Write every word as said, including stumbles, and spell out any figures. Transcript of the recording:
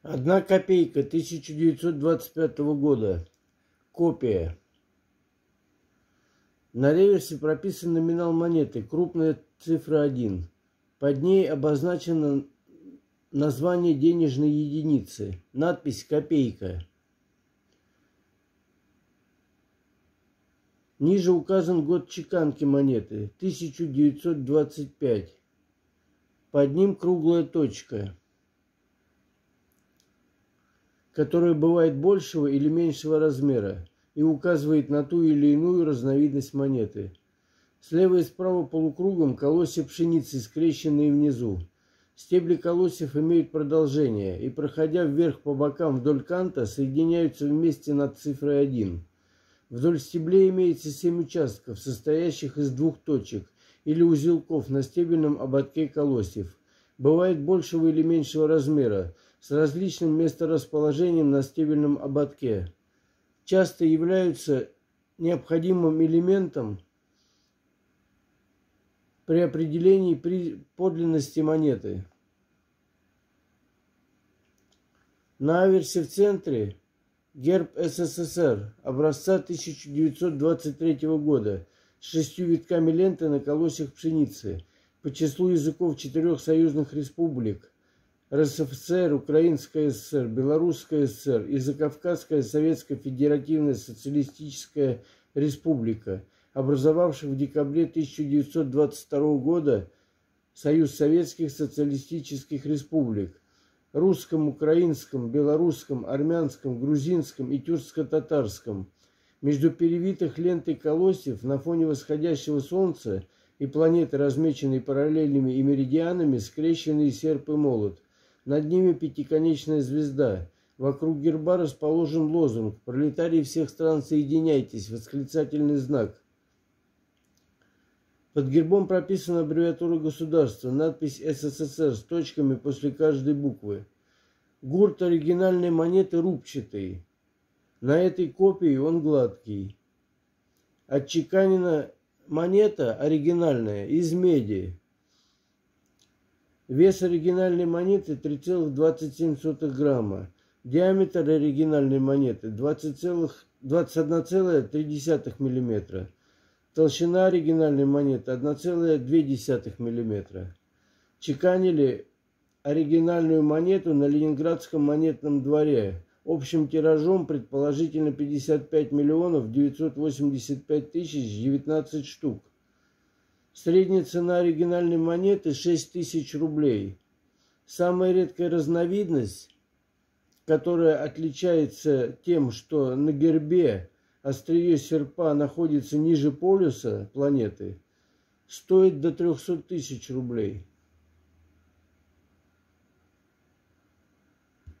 Одна копейка тысяча девятьсот двадцать пятого года. Копия. На реверсе прописан номинал монеты, крупная цифра один. Под ней обозначено название денежной единицы, надпись «Копейка». Ниже указан год чеканки монеты – тысяча девятьсот двадцать пятый. Под ним круглая точка, которая бывает большего или меньшего размера и указывает на ту или иную разновидность монеты. Слева и справа полукругом колосья пшеницы, скрещенные внизу. Стебли колосьев имеют продолжение и, проходя вверх по бокам вдоль канта, соединяются вместе над цифрой один. Вдоль стеблей имеется семь участков, состоящих из двух точек или узелков на стебельном ободке колосьев. Бывает большего или меньшего размера, с различным месторасположением на стебельном ободке. Часто являются необходимым элементом при определении подлинности монеты. На аверсе в центре герб СССР образца тысяча девятьсот двадцать третьего года с шестью витками ленты на колосьях пшеницы по числу языков четырех союзных республик: РСФСР, Украинская ССР, Белорусская ССР и Закавказская Советская Федеративная Социалистическая Республика, образовавших в декабре тысяча девятьсот двадцать второго года Союз Советских Социалистических Республик, русском, украинском, белорусском, армянском, грузинском и тюркско-татарском. Между перевитых лентой колосьев на фоне восходящего солнца и планеты, размеченные параллельными и меридианами, скрещенные серп и молот. Над ними пятиконечная звезда. Вокруг герба расположен лозунг «Пролетарии всех стран, соединяйтесь!» Восклицательный знак. Под гербом прописана аббревиатура государства, надпись СССР с точками после каждой буквы. Гурт оригинальной монеты рубчатый. На этой копии он гладкий. Отчеканена монета оригинальная из меди. Вес оригинальной монеты три целых двадцать семь сотых грамма. Диаметр оригинальной монеты двадцать одна целая три десятых миллиметра. Толщина оригинальной монеты одна целая две десятых миллиметра. Чеканили оригинальную монету на Ленинградском монетном дворе общим тиражом предположительно пятьдесят пять миллионов девятьсот восемьдесят пять тысяч девятнадцать штук. Средняя цена оригинальной монеты шесть тысяч рублей. Самая редкая разновидность, которая отличается тем, что на гербе острие серпа находится ниже полюса планеты, стоит до трехсот тысяч рублей.